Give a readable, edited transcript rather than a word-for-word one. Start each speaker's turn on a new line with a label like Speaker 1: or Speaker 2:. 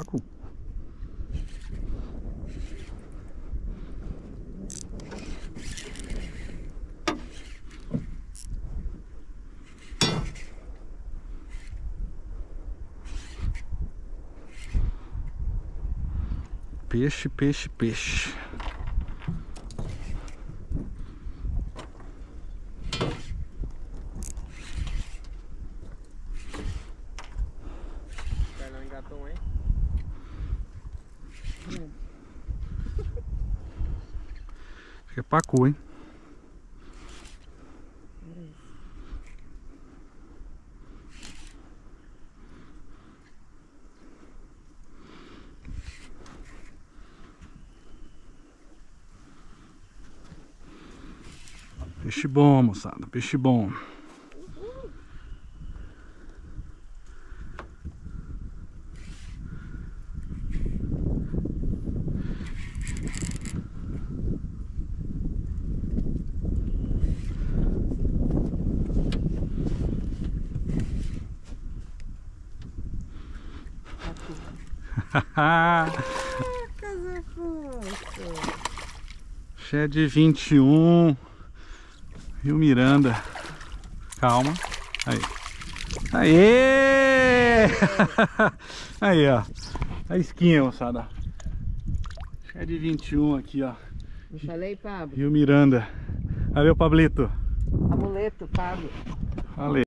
Speaker 1: pacu. Peixe, peixe, peixe.
Speaker 2: Carlão engatou, hein?
Speaker 1: Acho que é pacu, hein? Peixe bom, moçada, peixe bom.
Speaker 3: Casa fofa.
Speaker 1: Shed 21, Rio Miranda. Calma. Aí. Aê! Aí, ó. A isquinha, moçada. Shed 21 aqui, ó.
Speaker 3: Não falei, Pablo?
Speaker 1: Rio Miranda. Valeu, Pablito.
Speaker 3: Amuleto, Pablo.
Speaker 1: Valeu.